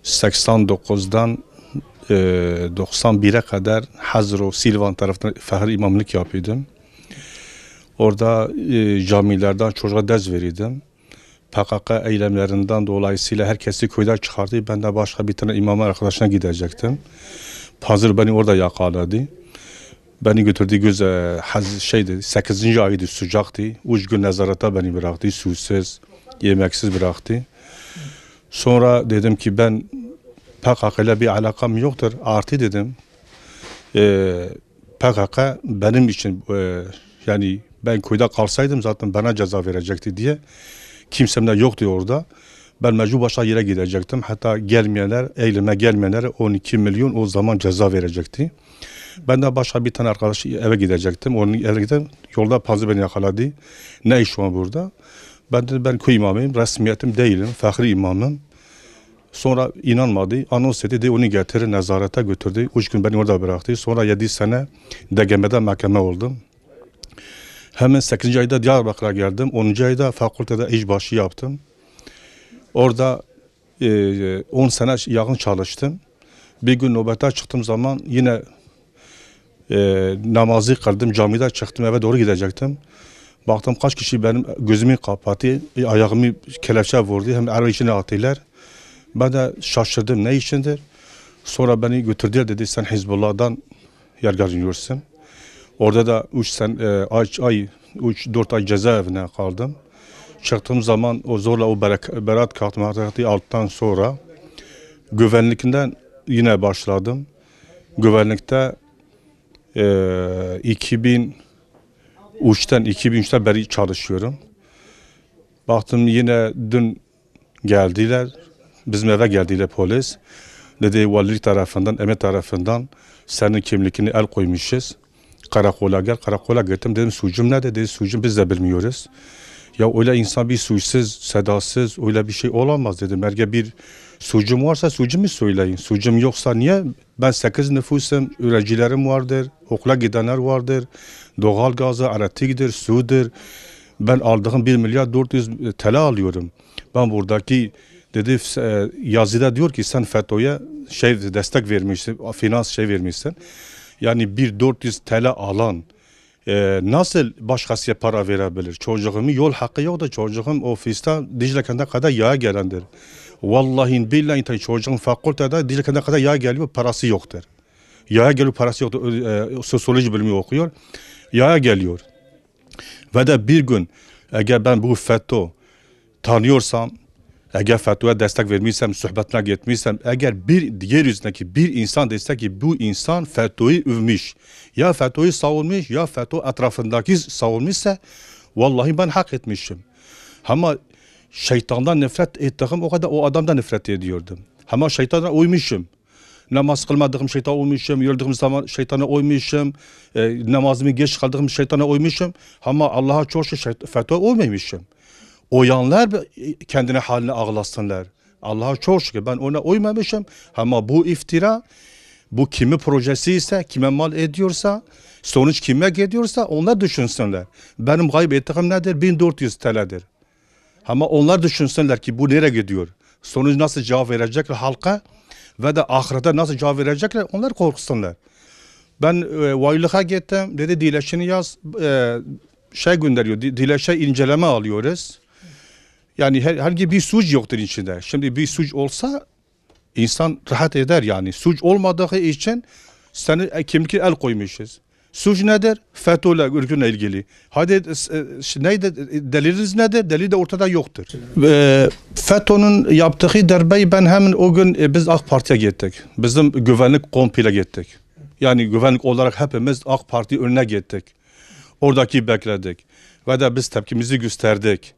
89'dan 91'e kadar Hazro Silvan tarafından fahri imamlık yapıyordum. Orada camilerden çocuğa ders verirdim. PKK eylemlerinden dolayısıyla herkesi köyden çıkardı. Ben de başka bir tane imam arkadaşına gidecektim. Pazır beni orada yakaladı. Beni götürdü şeydi, 8. ayıydı, sıcaktı. 3 gün nezarete beni bıraktı, susuz, yemeksiz bıraktı. Sonra dedim ki ben PKK ile bir alakam yoktur. Artı dedim. PKK benim için yani ben köyde kalsaydım zaten bana ceza verecekti diye. Kimsem de yoktu orada. Ben mecbur başka yere gidecektim. Hatta gelmeyenler, eyleme gelmeyenlere 12 milyon o zaman ceza verecekti. Ben de başka bir tane arkadaş eve gidecektim. Onun eve gidip yolda Pazı beni yakaladı. Ne iş var burada? Ben dedim ben köy imamıyım, resmiyetim değilim, fahri imamım. Sonra inanmadı, anons etti, onu getirir, nezarete götürdü. 3 gün beni orada bıraktı. Sonra 7 sene DGM'de mahkeme oldum. Hemen 8. ayda Diyarbakır'a geldim. 10. ayda fakültede işbaşı yaptım. Orada 10 sene yakın çalıştım. Bir gün nöbete çıktığım zaman yine namazı kıldım, camide çıktım, eve doğru gidecektim. Baktım kaç kişi benim gözümü kapattı, ayağımı kelepçe vurdu, hem araba içine attılar. Ben de şaşırdım, ne işindir? Sonra beni götürdüler, dedi sen Hizbullah'dan yargılanıyorsun. Orada da 4 ay cezaevine kaldım. Çıktığım zaman o zorla o beraat kartımı aldıktan sonra güvenlikten yine başladım. Güvenlikte 2003'ten beri çalışıyorum. Baktım yine dün geldiler, bizim eve geldiler polis. Dedi vali tarafından, emir tarafından senin kimlikini el koymuşuz. Karakola gel, karakola gittim. Dedim suçum ne dedi, suçum biz de bilmiyoruz. Ya öyle insan bir suçsuz, sedasız öyle bir şey olamaz dedim. Eğer bir suçum varsa suçumu söyleyin. Suçum yoksa niye? Ben 8 nüfusum, öğrencilerim vardır, okula gidenler vardır. Doğal gazı, elektriktir, sudur. Ben aldığım 1 milyar 400 TL alıyorum. Ben buradaki dedi yazıda diyor ki sen FETÖ'ye destek vermişsin, finans vermişsin. Yani 400 TL alan nasıl başkasıya para verebilir? Çocuğumun yol hakkı yok da çocuğum ofiste Dicle'ye kadar yağa gelendir. Vallahi billahi çocuğum fakültede Dicle'ye kadar yağa geliyor, parası yoktur. Yağa geliyor, parası yoktur. Sosyoloji bölümü okuyor. Yağa geliyor. Ve de bir gün eğer ben bu FETÖ tanıyorsam, eğer FETÖ'ye destek vermişsem, sohbetine gitmişsem, eğer bir yeryüzündeki bir insan dese ki bu insan FETÖ'yü övmüş, ya FETÖ'yü savunmuş, ya FETÖ etrafındaki savunmuşsa, vallahi ben hak etmişim. Ama şeytandan nefret ettiğim o kadar o adamdan nefret ediyordum. Ama şeytana uymuşum. Namaz kılmadığım şeytana uymuşum, yöldüğüm zaman şeytana uymuşum, namazımı geç kaldığım şeytana uymuşum. Ama Allah'a çok şey FETÖ'ye uymamışım. Oyanlar kendine haline ağlasınlar. Allah'a çok şükür ben ona uymamışım. Ama bu iftira, bu kimi projesi ise, kime mal ediyorsa, sonuç kime gidiyorsa onlar düşünsünler. Benim kaybettiğim nedir? 1400 TL'dir. Ama onlar düşünsünler ki bu nereye gidiyor? Sonuç nasıl cevap verecekler halka ve de ahirete nasıl cevap verecekler? Onlar korksunlar. Ben valilik'e gittim. Dedi dilekçeni yaz. Gönderiyor. Dilekçe inceleme alıyoruz. Yani herhangi bir suç yoktur içinde. Şimdi bir suç olsa insan rahat eder yani. Suç olmadığı için seni kimlik el koymuşuz. Suç nedir? FETÖ'yle, örgütle ilgili. Hadi neydi? Deliliniz nedir? Delil de ortada yoktur. FETÖ'nün yaptığı darbeyi ben hemen o gün biz AK Parti'ye gittik. Bizim güvenlik komple gittik. Yani güvenlik olarak hepimiz AK Parti önüne gittik. Oradaki bekledik. Ve de biz tepkimizi gösterdik.